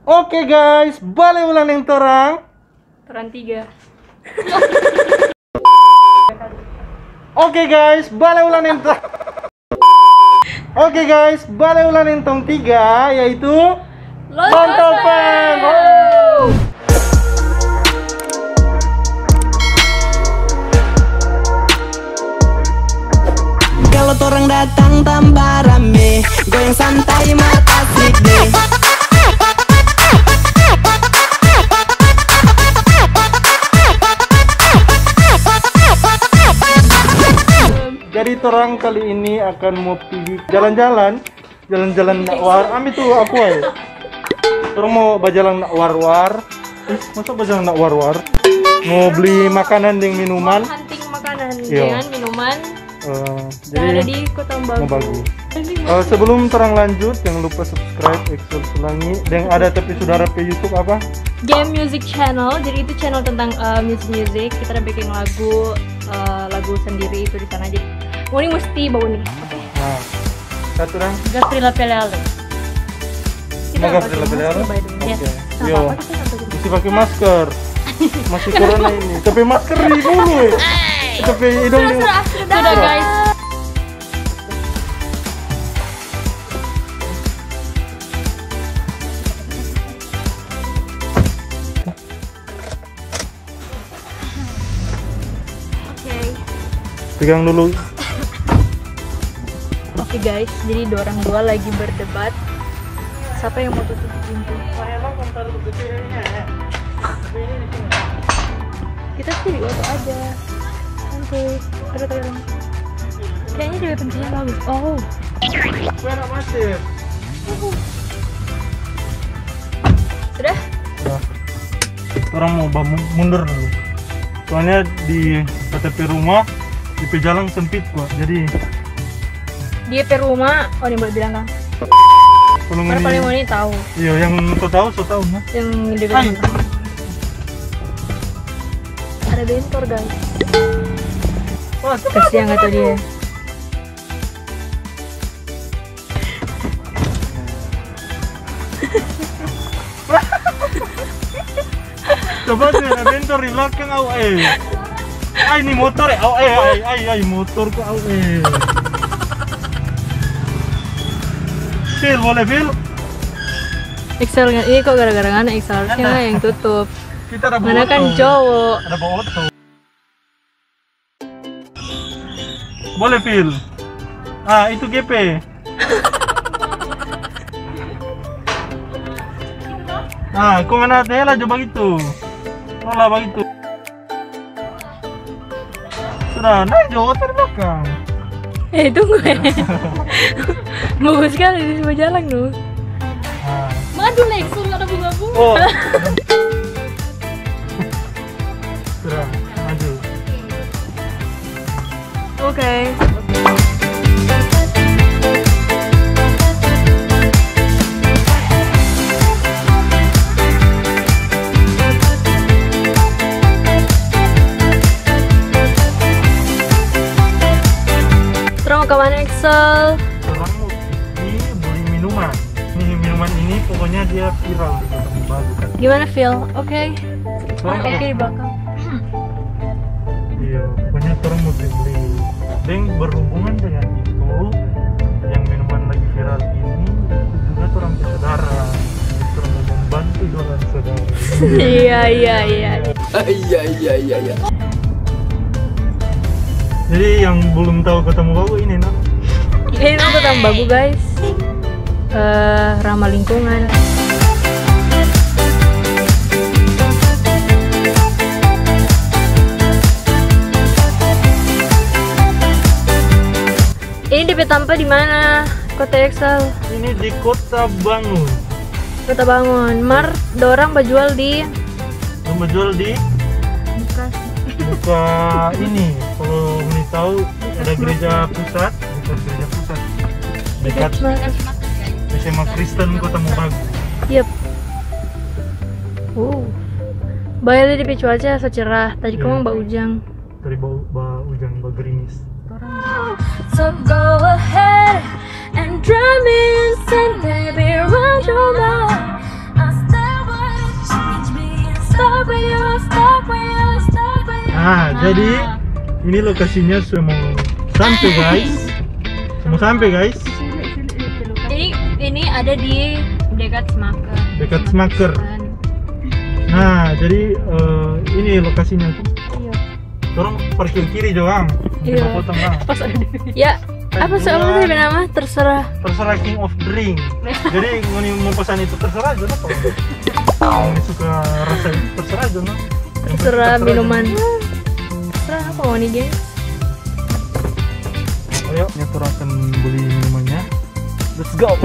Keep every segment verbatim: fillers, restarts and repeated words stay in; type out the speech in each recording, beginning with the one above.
Oke guys, balik ulang yang terang. Terang tiga. Oke guys, balik ulang yang terang. Oke guys, balik ulang yang tong tiga, yaitu Lontopen. Wow. Kalau orang datang tambah rame, goyang santai mata asik deh. Jadi torang kali ini akan mau pergi jalan-jalan, jalan-jalan nak war. Ami tuh aku ay. Torang mau berjalan nak war-war. Eh, masa berjalan nak war-war? Mau beli makanan dan minuman. Mau hunting makanan Iya. dengan minuman Uh, yang ada jadi di Kota Bagu. mau bagu. Uh, sebelum terang lanjut, jangan lupa subscribe Excel Selangi. Dan ada tapi saudara pe YouTube apa? Game Music Channel. Jadi itu channel tentang uh, music music. Kita ada bikin lagu uh, lagu sendiri itu di sana aja. Oh, ini mesti bau nih. Oke. Nah, satu orang. Gastrila pelele. Mau Gastrila pelele? Oke. Oke. Yo, mesti pakai masker. Masih corona ini. Tapi masker di dulu ya. Tapi hidung di. Sudah guys. Oke. Pegang dulu. Oke guys, jadi dua orang dua lagi berdebat. Siapa yang mau tutup pintu? Kita sih di auto aja. Santuy. Ada tolong. Kayaknya dia pintunya bagus. Oh. Mana masih? Sudah? Nah, orang mau bangun mundur dulu. Soalnya di K T P rumah di pejalan sempit kok. Jadi Dia per rumah. Oh, ini boleh bilang kan? kalau Karena ini, paling mau ini tahu. iya yang so tahu so tahu nah. Yang dia Ay. bilang. Ada bentor guys. Wah, Kasihan kata dia. coba sih ada bentor di belakang au eh. Ay ini motor eh au eh ay ay ay motor kok au eh. Phil boleh Phil? Excel nggak? Ini kok gara-gara ngana Excel Ngana. yang tutup. Kita ada Mana bawa kan auto. cowok. Ada bawa auto. Boleh Phil? Ah itu G P. Ah, kau mana tela coba gitu. Olah begitu. Sudah, naik jauh dari belakang. Eh tunggu ya. Bagus sekali di sebuah jalan loh. Ah. Madu Lexus nggak ada bunga-bunga. Oh. Sudah, maju. Oke. Terus mau kemana Excel? Orang mau ini beli minuman. Nih minuman ini pokoknya dia viral di Kota Bagu kan. Gimana Phil? Oke. Soalnya Oke di belakang. iya, pokoknya orang mau beli. Dan berhubungan dengan itu, yang minuman lagi viral ini itu juga orang saudara. Jadi orang mau membantu orang saudara. Iya iya iya. Iya iya iya iya. Jadi yang belum tahu Kota Bagu ini nak. Ini aku tambah bagus guys. Eh ramah lingkungan. Ini D P Tampa di mana? Kota Excel. Ini di Kota Bangun. Kota Bangun. Mar, dorang berjual di Yang menjual di Bekasi. buka ini. Kalau mau tahu ada gereja pusat, bukan gereja pusat. Dekat S M A Kristen Kota Bagu. Yep. Uh. Bayar di cuaca secerah. Tadi Iya. kamu mbak ujang. Dari bau bau hujan bau gerimis. So go ahead and drive me insane, baby, run your mouth. I stay Nah, jadi ini lokasinya sudah mau sampai guys. Mau sampai guys. Jadi ini ada di dekat Semaker. Dekat Semaker. Nah, jadi uh, ini lokasinya tuh. Iya. Dorong parkir kiri doang. Iya. Potong lah. Pas ada di ya. Apa soalnya tadi nama? Terserah. Terserah king of drink. Jadi mau pesan itu terserah aja lah. Kalau suka rasa itu terserah aja lah. Terserah minuman. Terserah apa mau nih guys? Ayo, ini kita akan beli minumannya. Let's go.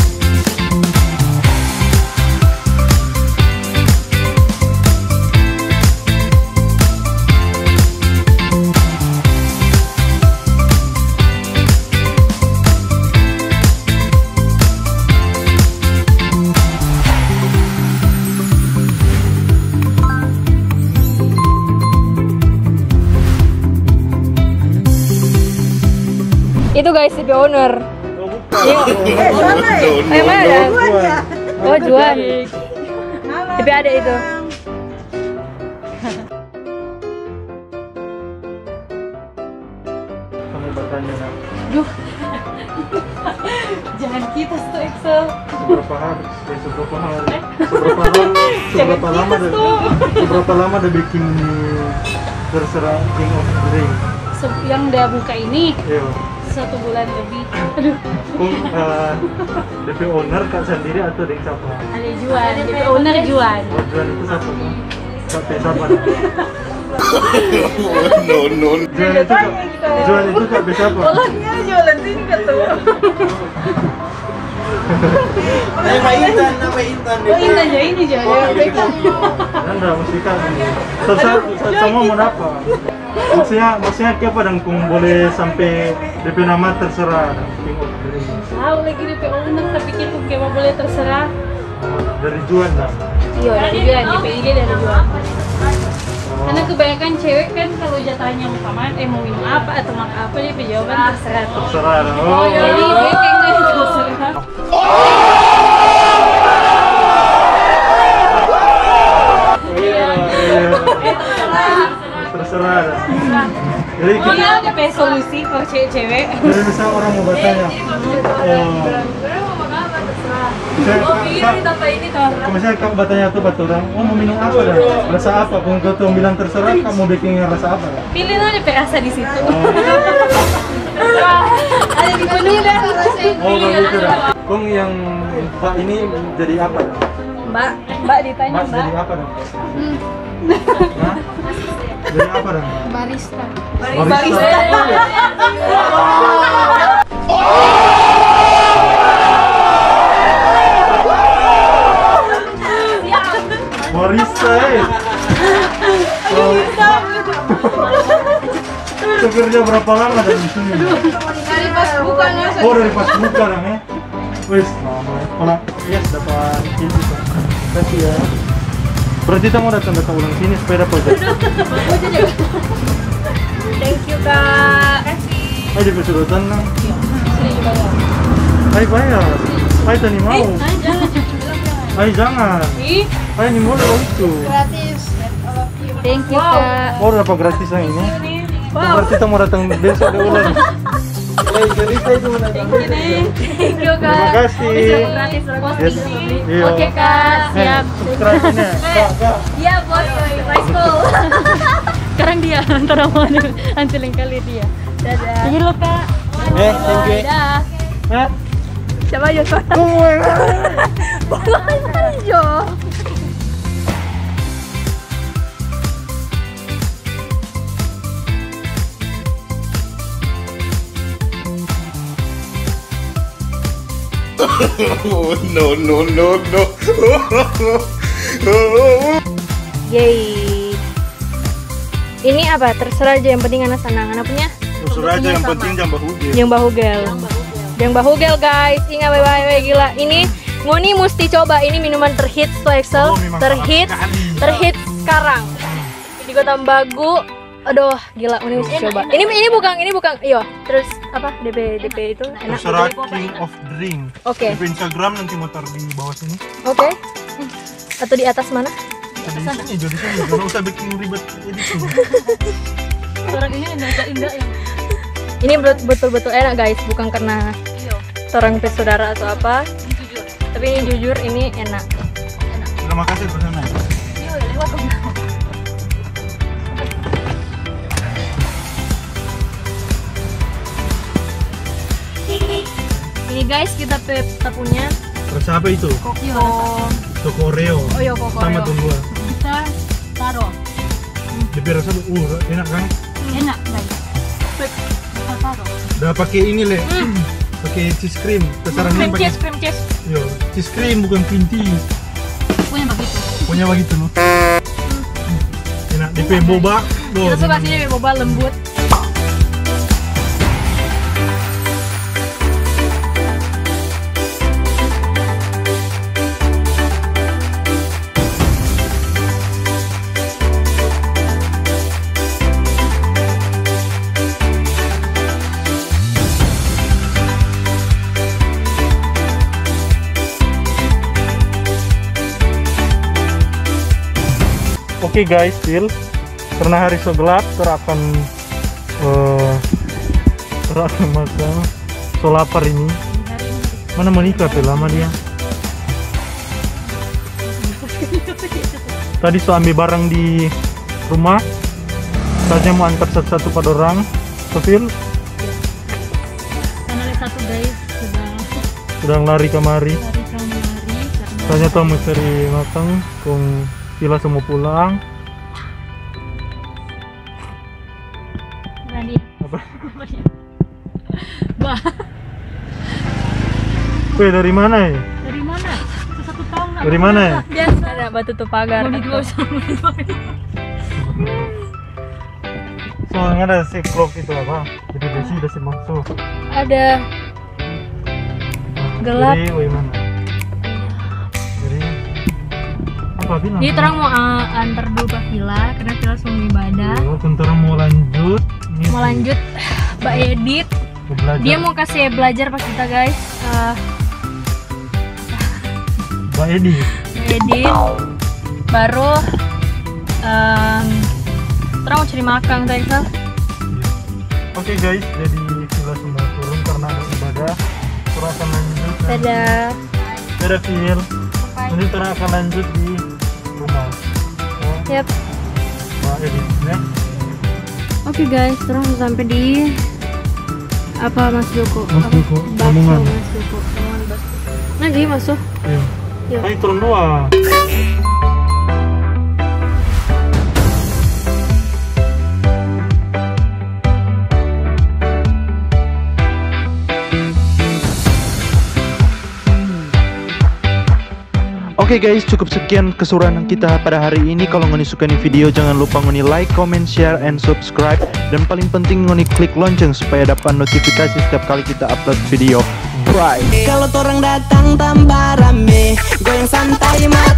Itu guys, D P owner. Oh, bukan. Iya. Eh, mana? Oh, Juan. D P ada itu. Kamu bertanya nak, Duh. Jangan kita tuh Excel. seberapa hari? Eh, seberapa hari? Seberapa lama? Seberapa lama dah? Seberapa lama dah bikin terserah king of drink? Yang udah buka ini Iya. satu bulan lebih. Aduh, Kung uh, D P owner kak sendiri atau dek siapa? ada Juan, D P owner Juan. Oh, Juan itu siapa tuh? Kak siapa? no no Juan itu kak, Juan itu kak siapa? Jualan sini tuh. nama Intan nama Intan Oh Intan ya ini Juan. Anda mesti kan terserah semua mau apa? Maksudnya maksudnya siapa dan kung boleh sampai D P nama terserah king of drink. Tahu lagi D P owner tapi kita kayak boleh terserah. Dari Juan dah. Iya dari Juan, D P I G dari Juan. Karena kebanyakan cewek kan kalau jatahnya mau kemana, eh mau minum apa atau makan apa dia jawaban terserah tuh. Terserah dah. Oh, Jadi baking dari terserah. iya, iya. Terserah dah. Jadi Oh iya ada P solusi kalau cewek-cewek. jadi misal orang mau bertanya, oh, misalnya, kak, ini tuh. kak, misalnya kak bertanya tuh batu orang, oh mau minum apa dah? Rasa apa? Kalau kau tuh bilang terserah, kak mau bikin rasa apa dah? Pilih aja P rasa di situ. Oh, Ada di menu dan oh kalau gitu dah. Kong yang Mbak ini jadi apa? dah? Mbak, Mbak ditanya Mas jadi apa dah? Hah? Jadi apa dah? barista. Barista. Barista eh. Oh, Mbak. Kerja berapa lama dari di sini? Dari pas buka nih. Oh dari pas buka dong ya. Wis, lama. Kalau yes dapat ini tuh. Kasih ya. Berarti kita mau datang-datang ulang sini supaya dapat. Thank you Kak. Kasih. Ayo dipesurutan lang. Ay bayar. Ay tani mau. Ay jangan. Ih, Ay ni mau dong itu. Thank you Kak. Oh dapat gratis yang ini. Oh, berarti kita mau datang besok ada ulang. Ay cerita itu mau datang. Thank you Kak. Terima kasih. Gratis Yes. Iya. Oke Kak, Eh, siap. subscribe ini. Kak, kak. Iya bos, nice call. Sekarang dia antara mau nanti lain kali dia. Dadah. Jadi lo Kak. Eh, thank you. Dadah. Hah? Siapa aja Kak? Gue. Bukan aja. no no no no Yeay. Ini apa? Terserah aja yang penting anak senang. Anak punya? Terserah aja yang penting jangan bahuge. Yang bahugel. Yang bahugel guys. Ingat bye-bye gila. Ini Ngoni mesti coba, ini minuman terhit setelah Excel. Oh, memang terhit, salah sekali. terhit sekarang. Di Kota Bagu. Aduh, gila Ngoni mesti coba. Ini ini bukan, ini bukan. Iya, terus apa? D P D P itu enak. Terserah king of drink. Oke. Di Instagram nanti mau taruh di bawah sini. Oke. Atau di atas mana? Di sini, di sini. Nggak usah bikin ribet editing. Orang ini indah-indah yang Ini bet- betul-betul enak guys, bukan karena orang bersaudara atau apa, jujur. tapi ini jujur ini enak. Terima kasih Bu Sana. Iya, lewat dong. Ini guys kita pe- kita punya Rasa apa itu? Koko. Toko Oreo. Oh iya Koko. Sama tuh gua. Kita taruh. Tapi rasa tuh uh enak kan? Enak, guys. Kita taruh. Udah pakai ini le. Pakai cheese cream. Sasarannya Cream pakai. cheese, cream cheese. Yo, cheese cream bukan cream cheese. Punya begitu. Punya begitu loh. Enak di pe boba. Loh. Kita suka sini boba lembut. Oke guys, Phil, karena hari so gelap, ter akan uh, ter akan makan, so lapar ini. Mana menikah Phil lama dia? Tadi so ambil barang di rumah, saja mau antar satu-satu pada orang. So Phil, Karena ada satu guys sudah sedang lari kemari. lari kemari karena Saya tahu mau cari makan, kong Phil semua pulang. Randy. Apa? Bah, Weh, dari mana ya? dari mana? Satu tahun nggak Dari pernah. mana ya? Biasa ada batu tutup pagar. Mau dijual sama Soalnya ada safe lock itu apa? Jadi besi udah safe masuk. Ada gelap. Jadi, weh mana? Jadi apa bilang? Jadi terang mau uh, antar dulu ke villa karena villa semua ibadah. Oh, tentara mau lanjut. Ini Mau lanjut Mbak Edit. mau belajar. Dia mau kasih belajar pas kita guys. Uh, Mbak Edi. Mbak Edit. Baru um, terang mau cari makan tadi Sal. Oke guys, jadi villa semua turun karena ada ibadah. Terus akan lanjut. Dadah. Dadah Phil. Nanti terus akan lanjut di rumah. Oh, Yap. Mbak Edi, ya. Oke guys, terus sampai di apa Mas Joko? Mas Apa? Joko, Bakso Lamongan. Mas Joko. Lamongan bakso. Lagi masuk. Iya. Yuk. Ayo turun dua. Oke guys, cukup sekian keseruan kita pada hari ini. Kalau ngoni suka nih video, jangan lupa ngoni like, comment, share, and subscribe. Dan paling penting ngoni klik lonceng supaya dapat notifikasi setiap kali kita upload video. Bye. Kalau orang datang tambah rame, goyang santai marah.